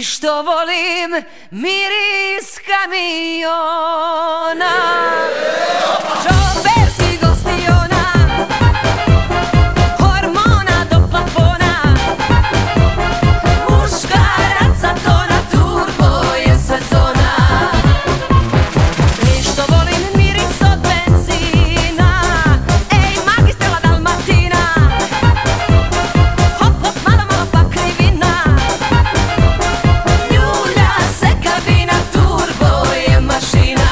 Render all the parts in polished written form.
što volim miris kamiona, šoferskih gostiona, hormona do plafona, muškaraca tona, turbo je sezona. I što volim miris od benzina, ej magistrala Dalmatina, hop hop malo malo pa krivina, ljulja se kabina, turbo je mašina.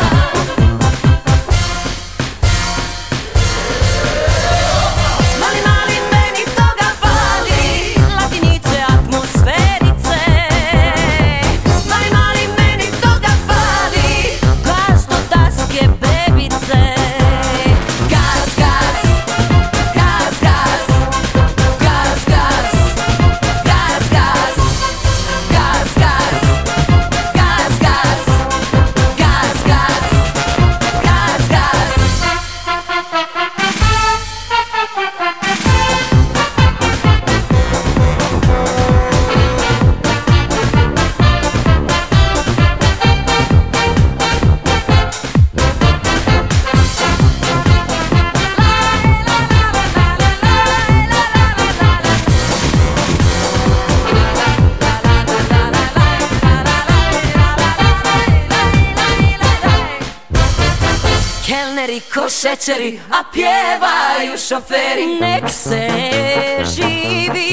Mali, mali, meni toga fali, latinice, atmosferice. Mali, mali, meni toga fali, gaz do daske bebice. Gaz, gaz, gaz, gaz, gaz, gaz, gaz, gaz, gaz, gaz, gaz, gaz, gaz, gaz, gaz. Kelneri ko šećeri, a pjevaju šoferi. Nek se živi